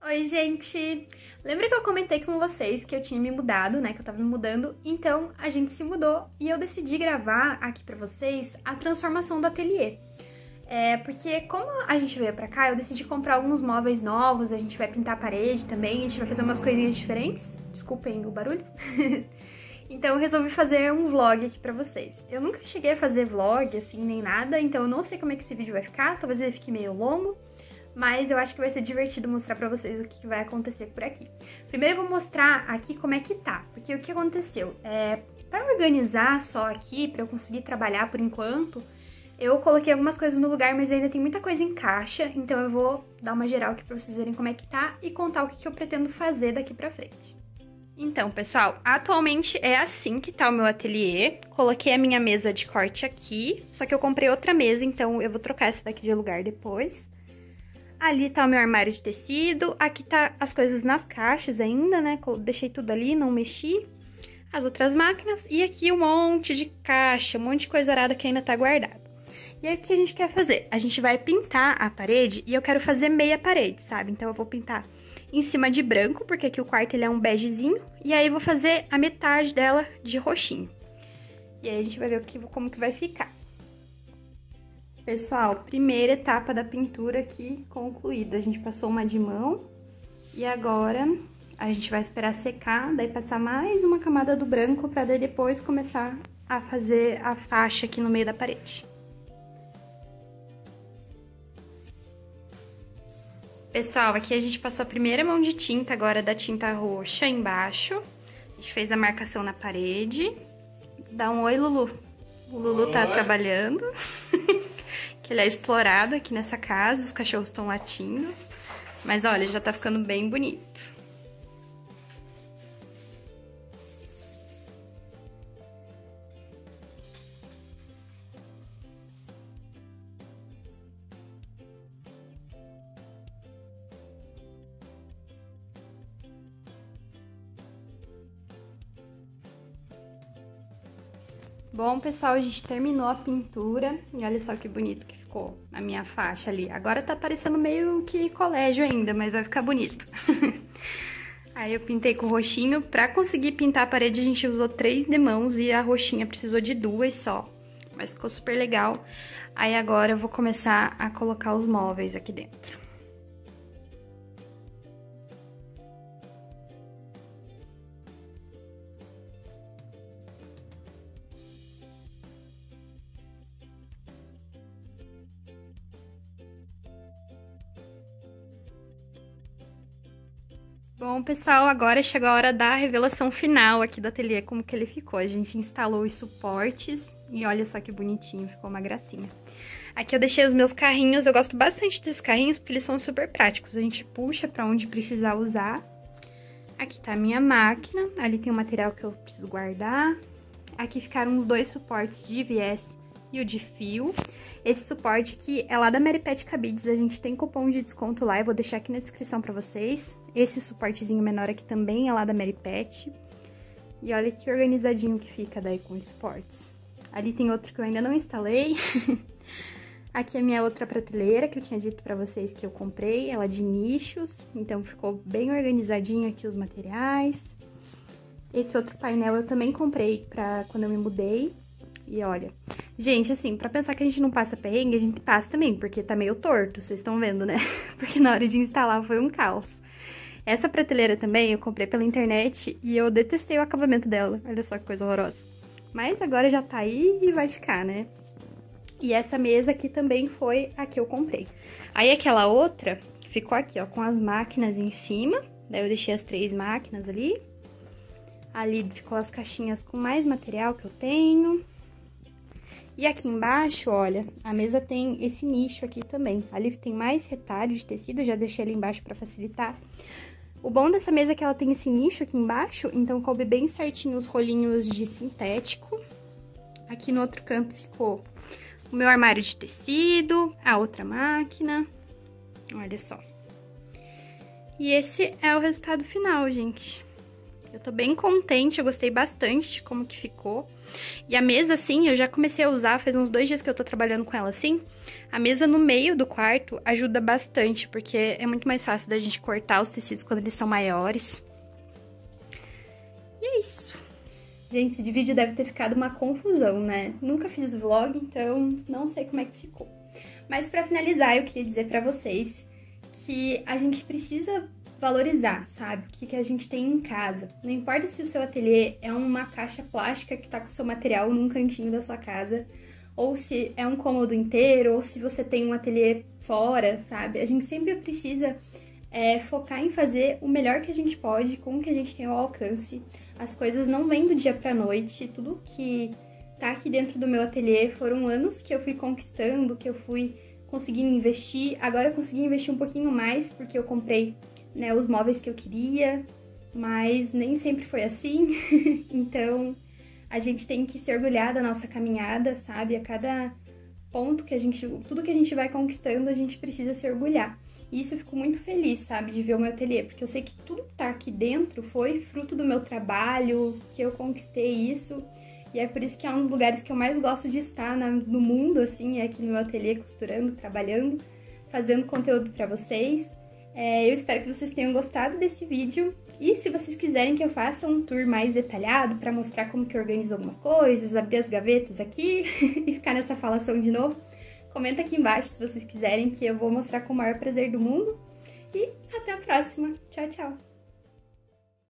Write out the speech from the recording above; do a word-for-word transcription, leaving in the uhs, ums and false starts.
Oi, gente! Lembra que eu comentei com vocês que eu tinha me mudado, né? Que eu tava me mudando, então a gente se mudou e eu decidi gravar aqui pra vocês a transformação do ateliê. É, porque como a gente veio pra cá, eu decidi comprar alguns móveis novos, a gente vai pintar a parede também, a gente vai fazer umas coisinhas diferentes. Desculpem o barulho. Então eu resolvi fazer um vlog aqui pra vocês. Eu nunca cheguei a fazer vlog, assim, nem nada, então eu não sei como é que esse vídeo vai ficar, talvez ele fique meio longo. Mas eu acho que vai ser divertido mostrar pra vocês o que vai acontecer por aqui. Primeiro eu vou mostrar aqui como é que tá, porque o que aconteceu? É, pra organizar só aqui, pra eu conseguir trabalhar por enquanto, eu coloquei algumas coisas no lugar, mas ainda tem muita coisa em caixa, então eu vou dar uma geral aqui pra vocês verem como é que tá e contar o que eu pretendo fazer daqui pra frente. Então, pessoal, atualmente é assim que tá o meu ateliê. Coloquei a minha mesa de corte aqui, só que eu comprei outra mesa, então eu vou trocar essa daqui de lugar depois. Ali tá o meu armário de tecido, aqui tá as coisas nas caixas ainda, né? Deixei tudo ali, não mexi. As outras máquinas e aqui um monte de caixa, um monte de coisa arada que ainda tá guardada. E aí o que a gente quer fazer? A gente vai pintar a parede e eu quero fazer meia parede, sabe? Então eu vou pintar em cima de branco, porque aqui o quarto ele é um begezinho. E aí eu vou fazer a metade dela de roxinho. E aí a gente vai ver o que, como que vai ficar. Pessoal, primeira etapa da pintura aqui concluída. A gente passou uma de mão e agora a gente vai esperar secar, daí passar mais uma camada do branco para daí depois começar a fazer a faixa aqui no meio da parede. Pessoal, aqui a gente passou a primeira mão de tinta agora da tinta roxa embaixo. A gente fez a marcação na parede. Dá um oi, Lulu. O Lulu tá trabalhando. Que ele é explorado aqui nessa casa, os cachorros estão latindo. Mas olha, já tá ficando bem bonito. Bom, pessoal, a gente terminou a pintura e olha só que bonito que ficou a minha faixa ali. Agora tá parecendo meio que colégio ainda, mas vai ficar bonito. Aí eu pintei com roxinho. Pra conseguir pintar a parede, a gente usou três demãos e a roxinha precisou de duas só. Mas ficou super legal. Aí agora eu vou começar a colocar os móveis aqui dentro. Bom, pessoal, agora chegou a hora da revelação final aqui do ateliê, como que ele ficou. A gente instalou os suportes e olha só que bonitinho, ficou uma gracinha. Aqui eu deixei os meus carrinhos, eu gosto bastante desses carrinhos porque eles são super práticos. A gente puxa pra onde precisar usar. Aqui tá a minha máquina, ali tem o material que eu preciso guardar. Aqui ficaram os dois suportes de viés e o de fio. Esse suporte aqui é lá da Mary Pet Cabides, a gente tem cupom de desconto lá, eu vou deixar aqui na descrição pra vocês. Esse suportezinho menor aqui também é lá da Mary Pet. E olha que organizadinho que fica daí com os suportes. Ali tem outro que eu ainda não instalei. Aqui é a minha outra prateleira que eu tinha dito pra vocês que eu comprei, ela é de nichos, então ficou bem organizadinho aqui os materiais. Esse outro painel eu também comprei pra quando eu me mudei. E olha, gente, assim, pra pensar que a gente não passa perrengue, a gente passa também, porque tá meio torto, vocês estão vendo, né? Porque na hora de instalar foi um caos. Essa prateleira também eu comprei pela internet e eu detestei o acabamento dela, olha só que coisa horrorosa. Mas agora já tá aí e vai ficar, né? E essa mesa aqui também foi a que eu comprei. Aí aquela outra ficou aqui, ó, com as máquinas em cima, daí eu deixei as três máquinas ali. Ali ficou as caixinhas com mais material que eu tenho. E aqui embaixo, olha, a mesa tem esse nicho aqui também. Ali tem mais retalho de tecido, já deixei ali embaixo pra facilitar. O bom dessa mesa é que ela tem esse nicho aqui embaixo, então coube bem certinho os rolinhos de sintético. Aqui no outro canto ficou o meu armário de tecido, a outra máquina. Olha só. E esse é o resultado final, gente. Eu tô bem contente, eu gostei bastante de como que ficou. E a mesa, assim, eu já comecei a usar, faz uns dois dias que eu tô trabalhando com ela assim. A mesa no meio do quarto ajuda bastante, porque é muito mais fácil da gente cortar os tecidos quando eles são maiores. E é isso. Gente, esse vídeo deve ter ficado uma confusão, né? Nunca fiz vlog, então não sei como é que ficou. Mas pra finalizar, eu queria dizer pra vocês que a gente precisa valorizar, sabe? O que, que a gente tem em casa. Não importa se o seu ateliê é uma caixa plástica que tá com o seu material num cantinho da sua casa, ou se é um cômodo inteiro, ou se você tem um ateliê fora, sabe? A gente sempre precisa é, focar em fazer o melhor que a gente pode com o que a gente tem ao alcance. As coisas não vêm do dia pra noite, tudo que tá aqui dentro do meu ateliê foram anos que eu fui conquistando, que eu fui conseguindo investir. Agora eu consegui investir um pouquinho mais, porque eu comprei, né, os móveis que eu queria, mas nem sempre foi assim. Então, a gente tem que se orgulhar da nossa caminhada, sabe? A cada ponto que a gente... Tudo que a gente vai conquistando, a gente precisa se orgulhar. E isso eu fico muito feliz, sabe? De ver o meu ateliê, porque eu sei que tudo que tá aqui dentro foi fruto do meu trabalho, que eu conquistei isso. E é por isso que é um dos lugares que eu mais gosto de estar na, no mundo, assim, é aqui no meu ateliê, costurando, trabalhando, fazendo conteúdo pra vocês. É, eu espero que vocês tenham gostado desse vídeo. E se vocês quiserem que eu faça um tour mais detalhado pra mostrar como que eu organizo algumas coisas, abrir as gavetas aqui e ficar nessa falação de novo, comenta aqui embaixo se vocês quiserem, que eu vou mostrar com o maior prazer do mundo. E até a próxima. Tchau, tchau!